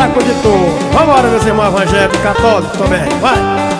espetáculo de touro. Vambora, meus irmãos evangélicos, católicos também, vai!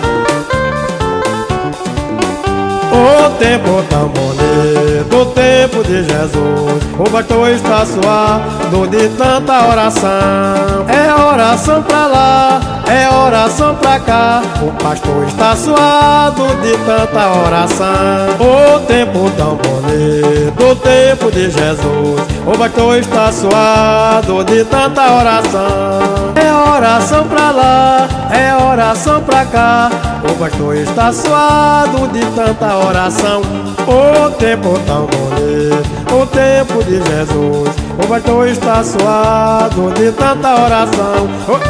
O tempo tão bonito, o tempo de Jesus, o pastor está suado de tanta oração. É oração pra lá, é oração pra cá, o pastor está suado de tanta oração. O tempo tão bonito, o tempo de Jesus, o pastor está suado de tanta oração. É oração pra lá, é oração pra cá, o pastor está suado de tanta oração. O tempo tão bonito, o tempo de Jesus, o pastor está suado de tanta oração.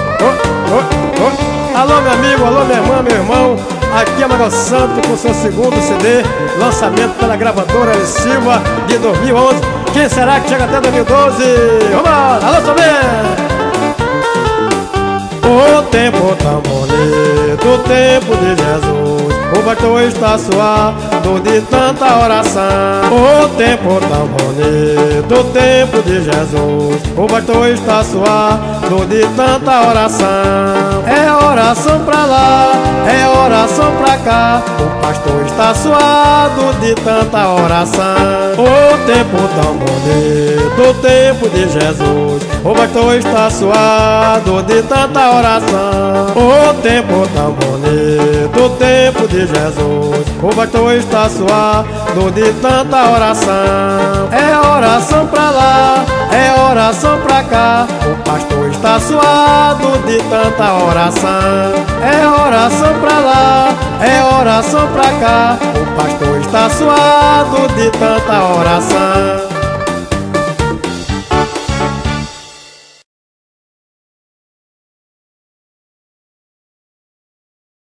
Alô meu amigo, alô minha irmã, meu irmão, aqui é Magal Santo com seu segundo CD, lançamento pela gravadora L. Silva de 2011. Quem será que chega até 2012? Vamos! Alô, Somente! O tempo tão bonito, o tempo de Jesus, o pastor está suado de tanta oração. O tempo tão bonito, o tempo de Jesus, o pastor está suado de tanta oração. É oração pra lá, é oração pra cá, o pastor está suado de tanta oração. O tempo tão bonito, o tempo de Jesus, o pastor está suado de tanta oração. O tempo tão bonito, o tempo de Jesus, o pastor está suado de tanta oração. É oração pra lá, é oração pra cá, o pastor está suado de tanta oração. É oração pra lá, é oração pra cá, o pastor está suado de tanta oração.